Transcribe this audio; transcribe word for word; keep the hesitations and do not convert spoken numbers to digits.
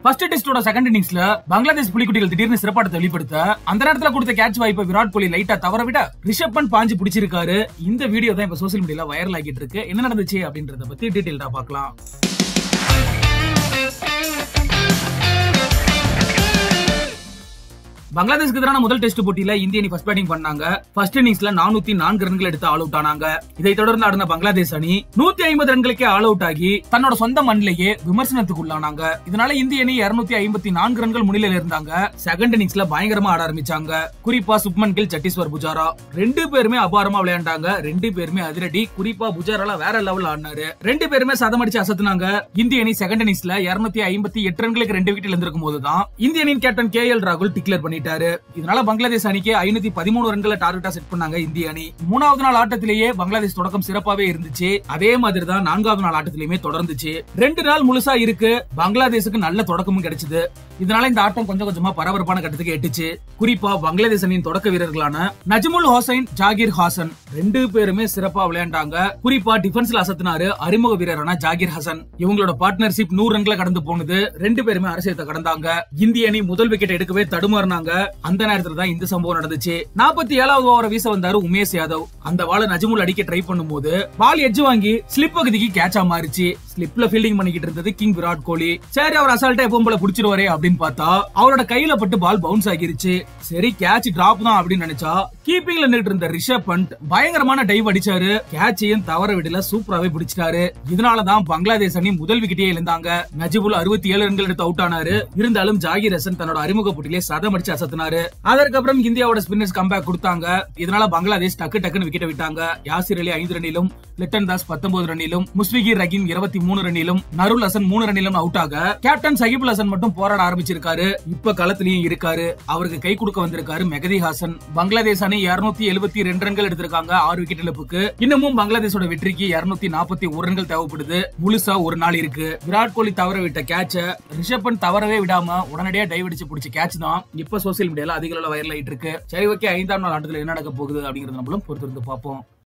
First டெஸ்டோட second இன்னிங்ஸ்ல பங்களாதேஷ் புலிக்குட்டிகள் திடீர்னு சிறப்பாட்டத்தை வெளிப்படுத்த அந்த நேரத்துல கொடுத்த கேட்ச் வாய்ப்பை விராட் கோலி லைட்டா தவற விட ரிஷப் பண்ட் பாஞ்சு பிடிச்சிருக்காரு. இந்த வீடியோ தான் இப்ப சோசியல் மீடியால வைரல் ஆகிட்டு இருக்கு. என்ன நடந்துச்சு அப்படின்றத பத்தி டீடைலா பார்க்கலாம். பங்களாதேஷ்க்கு எதிரான முதல் டெஸ்ட் போட்டியில இந்திய அணி ஃபர்ஸ்ட் பேட்டிங் பண்ணாங்க. ஃபர்ஸ்ட் இன்னிங்ஸ்ல நானூத்தி நான்கு ரன்கள் எடுத்து ஆல் அவுட் ஆனாங்க. இதை தொடர்ந்து ஆடின பங்களாதேஷ் அணி நூத்தி ஐம்பது ரன்களுக்கே ஆல் அவுட் ஆகி தன்னோட சொந்த மண்ணிலேயே விமர்சனத்துக்கு உள்ளானாங்க. இதனால இந்திய அணி இருநூத்தி ஐம்பத்தி நான்கு ரன்கள் முன்னிலையில் இருந்தாங்க. செகண்ட் இன்னிங்ஸ்ல பயங்கரமா ஆட ஆரம்பிச்சாங்க. குறிப்பா சுப்மன் கில், சட்டீஸ்வர் புஜாரா ரெண்டு பேருமே அபாரமா விளையாண்டாங்க. ரெண்டு பேருமே அதிரடி. குறிப்பா புஜாரால வேற லெவல் ஆடினாரு. ரெண்டு பேருமே சதம் அடிச்சு அசத்துனாங்க. இந்திய அணி செகண்ட் இன்னிங்ஸ்ல இருநூத்தி ஐம்பத்தி எட்டு ரன்களுக்கு ரெண்டு விக்கெட் இருந்திருக்கும் போதுதான் இந்திய அணியின் கேப்டன் கே எல் ராகுல் டிக்ளேர் பண்ணி இதனால பங்களாதேஷ் அணிக்கு ஐநூத்தி பதிமூணு ரன்களை டார்கெட்டா செட் பண்ணாங்க இந்திய அணி. மூணாவது நாள் ஆட்டத்திலேயே பங்களாதேஷ் தொடக்கம் சிறப்பாவே இருந்துச்சு. அதே மாதிரி தான் நான்காவது நாள் ஆட்டத்திலேயுமே தொடர்ந்துச்சு. ரெண்டு நாள் முழுசா இருக்கு. பங்களாதேஷுக்கு நல்ல தொடக்கமும் கிடைச்சது. இதனால இந்த ஆட்டம் கொஞ்சம் கொஞ்சமா பரபரப்பான கட்டத்துக்கு எட்டுச்சு. குறிப்பா பங்களாதேஷ் அணியின் தொடக்க வீரர்களான நஜ்முல் ஹோசைன், ஜாகிர் ஹாசன் ரெண்டு பேருமே சிறப்பா விளையாண்டாங்க. குறிப்பா டிஃபென்ஸ்ல அசத்தினாரு அறிமுக வீரரான ஜாகிர் ஹாசன். இவங்களோட பார்ட்னர்ஷிப் நூறு ரன்களை கடந்து போனது. ரெண்டு பேருமே அரசியத்தை கடந்தாங்க. இந்திய அணி முதல் விக்கெட் எடுக்கவே தடுமாறினாங்க. அந்த நேரத்துல தான் இந்த சம்பவம் நடந்துச்சு. நாற்பத்தி ஏழாவது ஓவரை வீச வந்தாரு உமேஷ் யாதவ். அந்த பால நஜ்முல் அடிக்க ட்ரை பண்ணும்போது பால் எட்ஜ் வாங்கி ஸ்லிப் பகுதிக்கு கேட்சா மாறிச்சு. ஸ்லிப்ல ஃபீல்டிங் பண்ணிக்கிட்டு இருந்தது கிங் விராட் கோலி. சரி, அவர் அசால்ட்டா எப்பவும் போல புடிச்சிருவாரே அப்படின்னு பார்த்தா அவரோட கையில பட்டு பால் பவுன்ஸ் ஆகிருச்சு. சரி, கேட்ச் டிராப் தான் அப்படின்னு நினைச்சா கீப்பிங்ல நின்னுட்டு இருந்த ரிஷப் பண்ட் பயங்கரமான டைவ் அடிச்சாரு. கேட்சையும் தவற விடல, சூப்பராவே பிடிச்சிட்டாரு. இதனாலதான் பங்களாதேஷ் அணி முதல் விக்கெட்டே இழந்தாங்க. நஜ்முல் அறுபத்தி ஏழு ரன்கள் எடுத்து அவுட் ஆனாரு. இருந்தாலும் ஜாகிர் ஹசன் தன்னோட அறிமுக போட்டியிலே சதம் அடிச்சு அசத்தினாரு. அதற்கப்புறம் இந்தியாவோட ஸ்பின்னர்ஸ் கம்பேக் கொடுத்தாங்க. இதனால பங்களாதேஷ் டக்கு டக்குன்னு விக்கெட் விட்டாங்க. யாசிர் அலி ஐந்து ரன்னிலும், லிட்டன் தாஸ் பத்தொன்பது ரன்னிலும், முஸ்பிகிர் ரஹீம் இருபத்தி மூணு ரன்னிலும், நருல் ஹசன் மூணு ரன்னிலும் அவுட் ஆக கேப்டன் சகிபுல் ஹசன் மட்டும் போராட ஆரம்பிச்சிருக்காரு. இப்ப களத்திலையும் இருக்காரு. அவருக்கு கை கொடுக்க வந்திருக்காரு மெகதி ஹாசன். பங்களாதேஷ் அணி இருநூத்தி எழுபத்தி ரெண்டு ரன்கள் எடுத்திருக்காங்க ஆறு விக்கெட் இழப்புக்கு. இன்னமும் பங்களாதேஷோட வெற்றிக்கு இருநூத்தி நாற்பத்தி ஒரு ரன்கள் தேவைப்படுது. முழுசா ஒரு நாள் இருக்கு. விராட் கோலி தவற விட்ட கேட்ச ரிஷப் பண்ட் தவறவே விடாம உடனடியா டைவ் அடிச்சு பிடிச்ச கேட்ச் தான் இப்ப சோசியல் மீடியால அதிக வைரல் ஆயிட்டு இருக்கு. சரி, ஓகே, ஐந்தாம் நாள் ஆட்டத்தில் என்ன நடக்க போகுது அப்படிங்கறது நம்மளும் பொறுத்திருந்து பார்ப்போம்.